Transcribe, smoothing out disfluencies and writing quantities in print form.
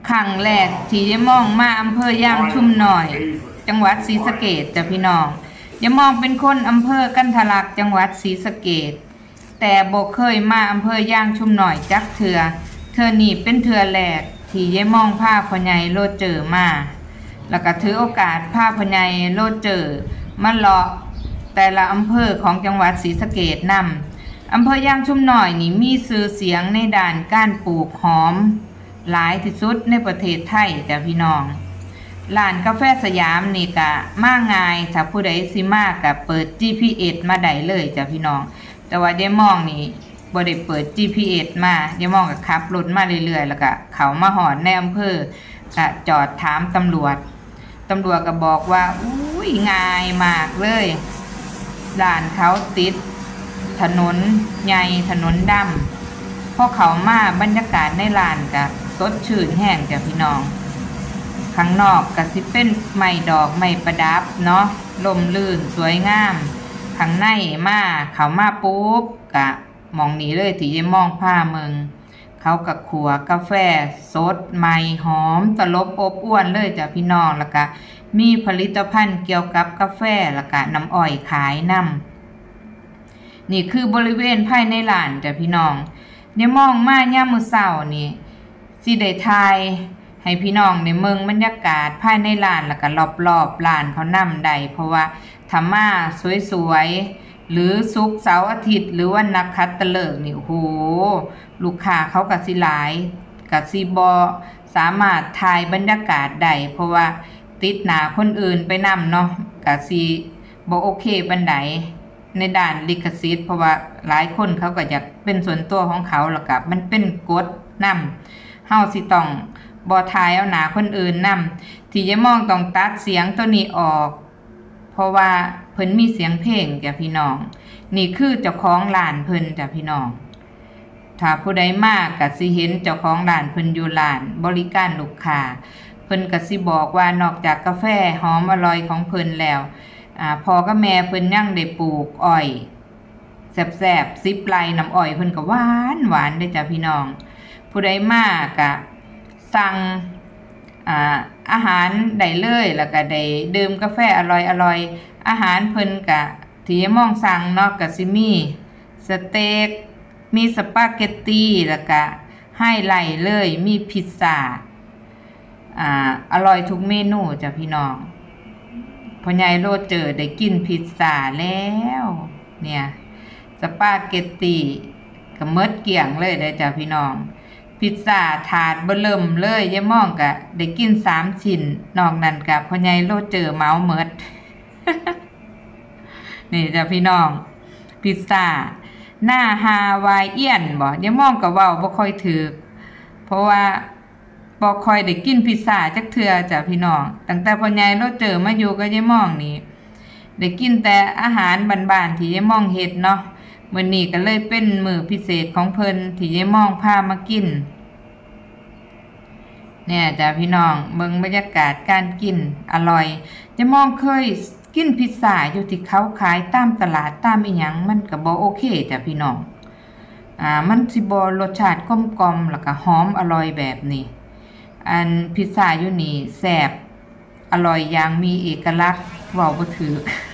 ครั้งแรกที่ยายมองมาอำเภอย่างชุมน้อยจังหวัดศรีสะเกษจ้ะพี่น้องยายมองเป็นคนอำเภอกันทะลักจังหวัดศรีสะเกษแต่บ่เคยมาอำเภอย่างชุมน้อยจักเทื่อนี่เป็นเทื่อแรกที่ยายมองพาพ่อใหญ่โลดเจอมาแล้วก็ถือโอกาสพาพ่อใหญ่โลดเจอมาเลาะแต่ละอำเภอของจังหวัดศรีสะเกษนำอำเภอย่างชุมน้อยนี่มีชื่อเสียงในด้านการปลูกหอมหลายที่สุดในประเทศไทยจ้ะพี่น้องร้านกาแฟสยามนี่ก็มาง่ายถ้าผู้ใดสิมาก็เปิด GPS มาได้เลยจ้ะพี่น้องแต่ว่ายายมองนี่บ่ได้เปิด GPS มายายมองก็ขับรถมาเรื่อยๆแล้วก็เข้ามาฮอดในอำเภอก็จอดถามตำรวจก็บอกว่าอุ้ยง่ายมากเลยร้านเขาติดถนนใหญ่ถนนดำพอเขามาบรรยากาศในร้านก็สดชื่นแห้งจ้ะพี่น้องข้างนอกก็สิเป็นไม้ดอกไม้ประดับเนาะร่มรื่นสวยงามข้างในเขามาปุ๊บก็มองนี้เลยที่ยายมองผ้าเมืองเขากับขัวกาแฟสดใหม่หอมตลบอบอ้วนเลยจ้ะพี่น้องแล้วก็มีผลิตภัณฑ์เกี่ยวกับกาแฟแล้วก็น้ำอ้อยขายนำนี่คือบริเวณภายในร้านจ้ะพี่น้องยายมองมาย่ามมื้อเช้านี่สิได้ถ่ายให้พี่น้องได้เมืองบรรยากาศภายในร้านแล้วก็รอบๆร้านเขานำได้เพราะว่าถ้ามาสวยๆหรือศุกร์เสาร์อาทิตย์หรือว่านักขัตฤกษ์นี่โอ้โหลูกค้าเขาก็สิหลายก็สิบ่สามารถถ่ายบรรยากาศได้เพราะว่าติดหน้าคนอื่นไปนำเนาะก็สิบ่โอเคปานใดในด้านลิขสิทธิ์เพราะว่าหลายคนเขาก็อยากเป็นส่วนตัวของเขาแล้วก็มันเป็นกฎนำเฮาสิต้องบ่ถ่ายเอาหน้าคนอื่นนำที่จะมองต้องตัดเสียงตัวนี้ออกเพราะว่าเพิ่นมีเสียงเพลงจ้ะพี่น้องนี่คือเจ้าของร้านเพิ่นจ้ะพี่น้องถ้าผู้ใดมาก็สิเห็นเจ้าของร้านเพิ่นอยู่ร้านบริการลูกค้าเพิ่นก็สิบอกว่านอกจากกาแฟหอมอร่อยของเพิ่นแล้วพ่อกับแม่เพิ่นยังได้ปลูกอ้อยแซ่บๆ10 ไร่น้ำอ้อยเพิ่นก็หวานเด้อจ้ะพี่น้องผู้ใดมาก็สั่งอาหารได้เลยแล้วก็ได้ดื่มกาแฟอร่อยอาหารเพิ่นก็ที่มองสั่งเนาะก็สิมีสเต็กมีสปาเกตตีแล้วก็ให้ไล่เลยมีพิซซ่าอร่อยทุกเมนูจ้ะพี่น้องพ่อใหญ่โลดเจอได้กินพิซซ่าแล้วเนี่ยสปาเกตตีก็หมดเกลี้ยงเลยได้จ้ะพี่น้องพิซซ่าถาดเบิ่มเลยยายมองก็ได้กิน3 ชิ้นนอกนั้นก็พ่อใหญ่โลดเจอเมาหมด นี่จ้ะพี่น้องพิซซ่าหน้าฮาวายเอียนบ่ยายมองก็เว้าบ่ค่อยถูกเพราะว่าบ่ค่อยได้กินพิซซ่าจักเทื่อจ้ะพี่น้องตั้งแต่พ่อใหญ่โลดเจอมาอยู่กับยายมองนี่ได้กินแต่อาหารบ้านๆที่ยายมองเฮ็ดเนาะมื้อนี้ก็เลยเป็นมื้อพิเศษของเพิ่นที่ยายมองพามากินเนี่ยจ้ะพี่น้องเบิ่งบรรยากาศการกินอร่อยยายมองเคยกินพิซซ่าอยู่ที่เขาขายตามตลาดตามอีหยังมันก็บ่โอเคจ้ะพี่น้องมันสิบ่รสชาติกลมๆแล้วก็หอมอร่อยแบบนี้อันพิซซ่าอยู่นี่แซ่บอร่อยอย่างมีเอกลักษณ์เว้าบ่ถูก